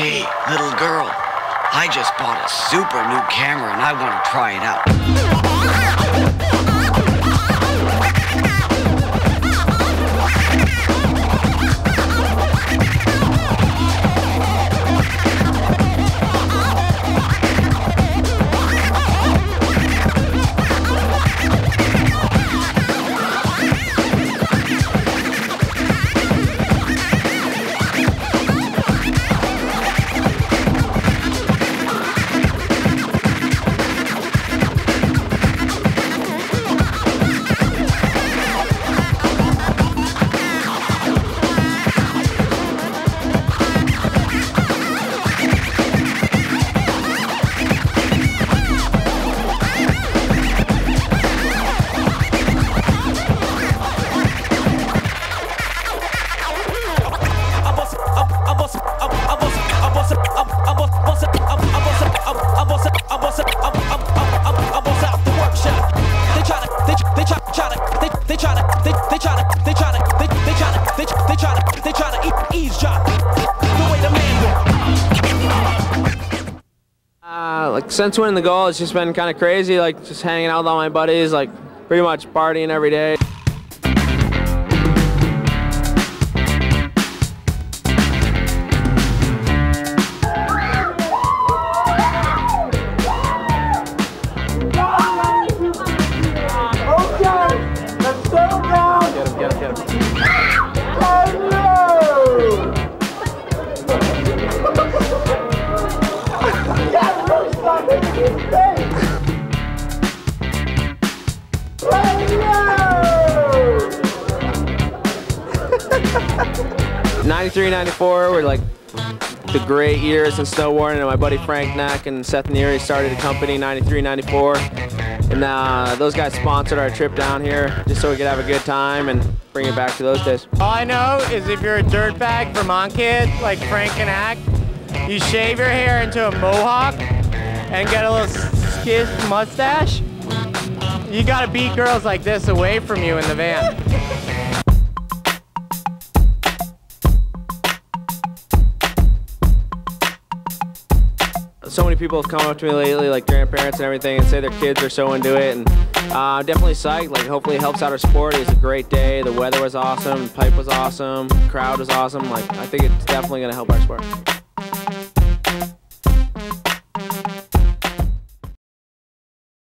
Hey, little girl, I just bought a super new camera and I want to try it out. They tryna eavesdrop the way the man do. Like since winning the goal, it's just been kind of crazy. Like just hanging out with all my buddies, like pretty much partying every day. '93, '94 were like the great years in snowboarding, and my buddy Frank Neck and Seth Neary started a company '93, '94, and those guys sponsored our trip down here just so we could have a good time and bring it back to those days. All I know is if you're a dirtbag Vermont kid like Frank and Ack, you shave your hair into a mohawk and get a little skid mustache, you gotta beat girls like this away from you in the van. So many people have come up to me lately, like grandparents and everything, and say their kids are so into it, and I'm definitely psyched. Like, hopefully it helps out our sport. It was a great day. The weather was awesome. The pipe was awesome. The crowd was awesome. Like, I think it's definitely going to help our sport.